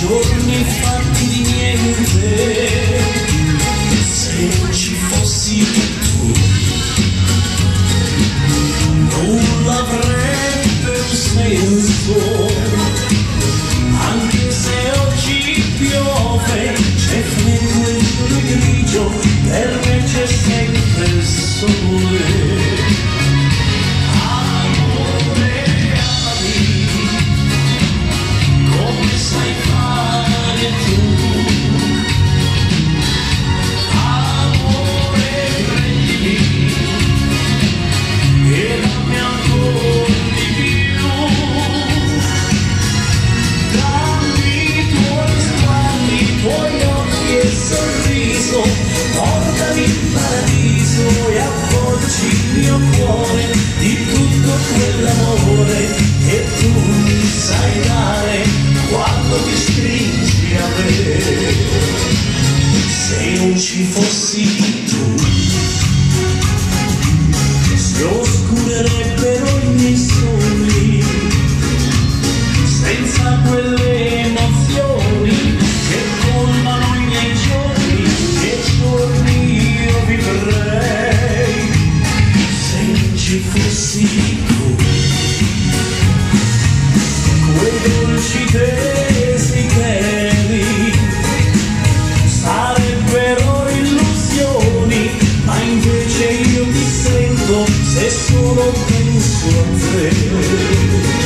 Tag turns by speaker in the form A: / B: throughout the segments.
A: giorni fatti di niente, se non ci fossi tu, nulla avrebbe un senso, anche se oggi piove, c'è freddo e il cielo grigio, per me c'è sempre il sole. Portami in paradiso e avvolgi il mio cuore di tutto quell'amore che tu mi sai dare quando ti stringi a me. Se non ci fossi tu, si oscurerebbero i miei sogni, senza quelle emozioni che colmano i miei giorni. Io vivrei se non ci fossi tu, quei dolci desideri sarebbero illusioni, ma invece io ti sento se solo penso a te.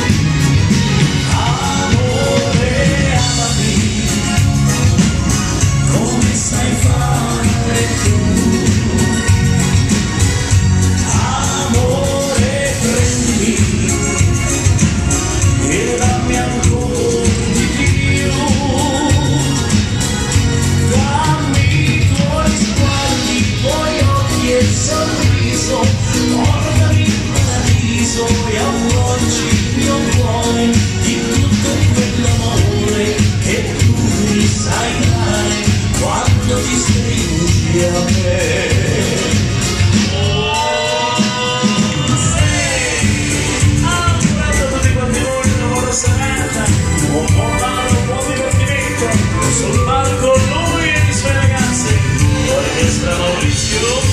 A: Portami in paradiso e avvolgi il mio cuore di tutto quell'amore che tu mi sai dare quando ti stringi a me. Augurando a tutti quanti voi una buona serata, un buon ballo, un buon divertimento sul palco lui e le sue ragazze, orchestra Maurizio.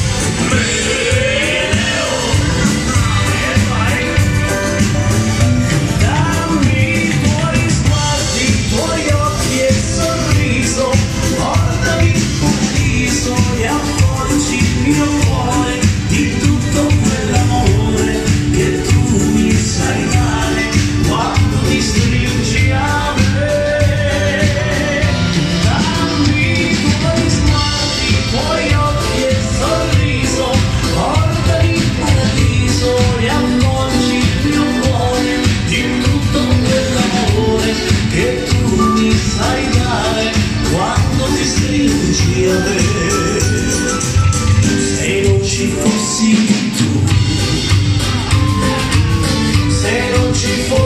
A: Se non ci fossi tu, se non ci fossi